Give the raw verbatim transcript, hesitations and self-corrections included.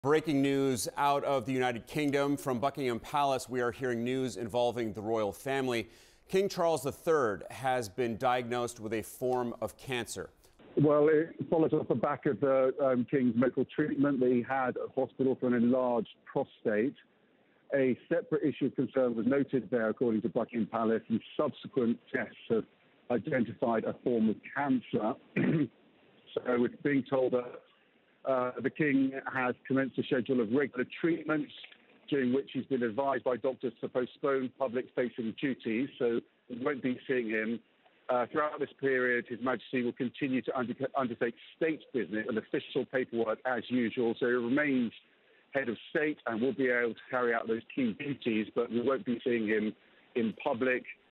Breaking news out of the United Kingdom. From Buckingham Palace, we are hearing news involving the royal family. King Charles the Third has been diagnosed with a form of cancer. Well, it follows off the back of the um, King's medical treatment that he had at hospital for an enlarged prostate. A separate issue of concern was noted there, according to Buckingham Palace, and subsequent tests have identified a form of cancer. So we're being told that Uh, the King has commenced a schedule of regular treatments, during which he's been advised by doctors to postpone public-facing duties, so we won't be seeing him. Uh, throughout this period, His Majesty will continue to under undertake state business and official paperwork as usual, so he remains head of state and will be able to carry out those key duties, but we won't be seeing him in public.